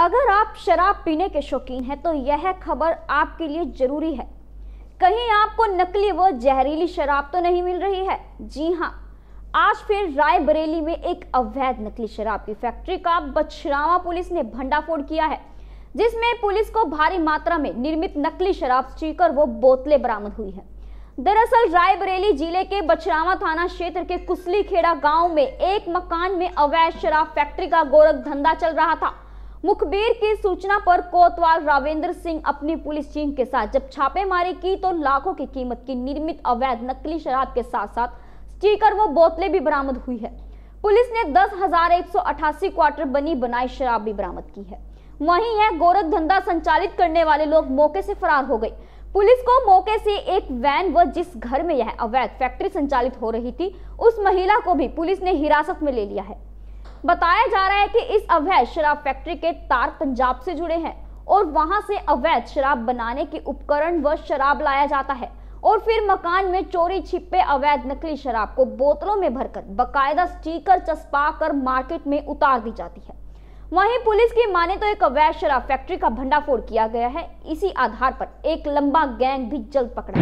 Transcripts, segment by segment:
अगर आप शराब पीने के शौकीन हैं तो यह खबर आपके लिए जरूरी है। कहीं आपको नकली व जहरीली शराब तो नहीं मिल रही है। जी हां, आज फिर रायबरेली में एक अवैध नकली शराब की फैक्ट्री का बछरावा पुलिस ने भंडाफोड़ किया है, जिसमें पुलिस को भारी मात्रा में निर्मित नकली शराब स्टिकर व बोतलें बरामद हुई है। दरअसल रायबरेली जिले के बछरावा थाना क्षेत्र के कुसली खेड़ा गांव में एक मकान में अवैध शराब फैक्ट्री का गोरख धंधा चल रहा था। मुखबिर की सूचना पर कोतवाल रावेंद्र सिंह अपनी पुलिस टीम के साथ जब छापेमारी की तो लाखों की कीमत की निर्मित अवैध नकली शराब के साथ साथ स्टिकर व बोतलें भी बरामद हुई है। पुलिस ने 10,188 क्वार्टर बनी बनाई शराब भी बरामद की है। वहीं यह गोरख धंधा संचालित करने वाले लोग मौके से फरार हो गए। पुलिस को मौके से एक वैन व जिस घर में यह अवैध फैक्ट्री संचालित हो रही थी उस महिला को भी पुलिस ने हिरासत में ले लिया है। बताया जा रहा है कि इस अवैध शराब फैक्ट्री के तार पंजाब से जुड़े हैं और वहां से अवैध शराब बनाने के उपकरण व शराब लाया जाता है और फिर मकान में चोरी छिपे अवैध नकली शराब को बोतलों में भरकर बकायदा स्टिकर चस्पा कर मार्केट में उतार दी जाती है। वहीं पुलिस की माने तो एक अवैध शराब फैक्ट्री का भंडाफोड़ किया गया है। इसी आधार पर एक लंबा गैंग भी जल्द पकड़ा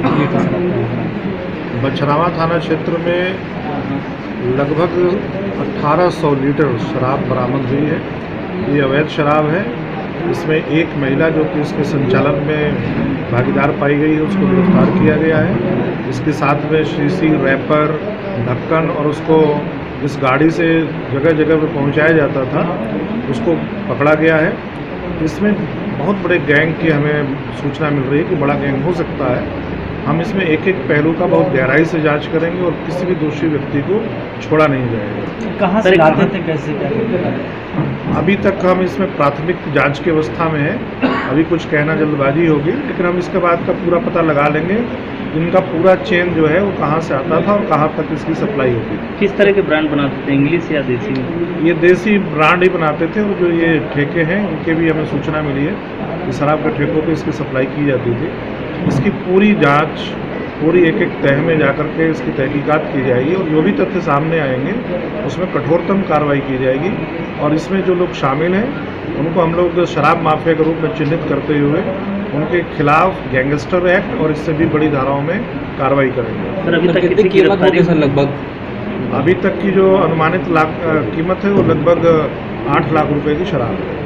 गया। बछरावा थाना क्षेत्र में लगभग 1800 लीटर शराब बरामद हुई है। ये अवैध शराब है। इसमें एक महिला जो कि इसके संचालन में भागीदार पाई गई है उसको गिरफ्तार किया गया है। इसके साथ में शीशी, रैपर, ढक्कन और उसको जिस गाड़ी से जगह जगह पर पहुंचाया जाता था उसको पकड़ा गया है। इसमें बहुत बड़े गैंग की हमें सूचना मिल रही है कि बड़ा गैंग हो सकता है। हम इसमें एक एक पहलू का बहुत गहराई से जांच करेंगे और किसी भी दोषी व्यक्ति को छोड़ा नहीं जाएगा। कहाँ से लाते थे, कैसे क्या? अभी तक हम इसमें प्राथमिक जांच की अवस्था में है। अभी कुछ कहना जल्दबाजी होगी, लेकिन हम इसके बाद का पूरा पता लगा लेंगे। इनका पूरा चेन जो है वो कहाँ से आता था और कहाँ तक इसकी सप्लाई होती थी। किस तरह के ब्रांड बनाते थे, इंग्लिश या देसी में? ये देसी ब्रांड ही बनाते थे और जो ये ठेके हैं इनके भी हमें सूचना मिली है कि शराब के ठेकों पे इसकी सप्लाई की जाती थी। इसकी पूरी जांच पूरी एक एक तह में जाकर के इसकी तहकीकात की जाएगी और जो भी तथ्य सामने आएंगे उसमें कठोरतम कार्रवाई की जाएगी। और इसमें जो लोग शामिल हैं उनको हम लोग शराब माफिया के रूप में चिन्हित करते हुए उनके खिलाफ गैंगस्टर एक्ट और इससे भी बड़ी धाराओं में कार्रवाई करेंगे। सर, अभी तक कितनी कीमत होगी सर? लगभग अभी तक की जो अनुमानित कीमत है वो लगभग 8 लाख रुपए की शराब है।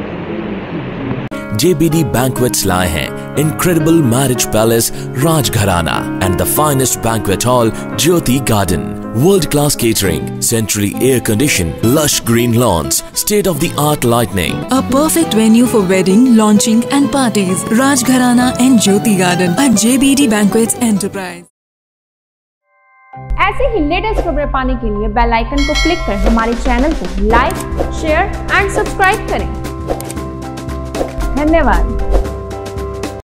JBD Banquets लाए हैं incredible marriage palace Rajgharana and the finest banquet hall Jyoti Garden. World-class catering, centrally air-conditioned, lush green lawns, state-of-the-art lighting. A perfect venue for wedding, launching and parties. Rajgharana and Jyoti Garden at JBD Banquets Enterprise. ऐसे ही latest खबरें पाने के लिए bell icon को click कर हमारे channel को like, share and subscribe करें। धन्यवाद।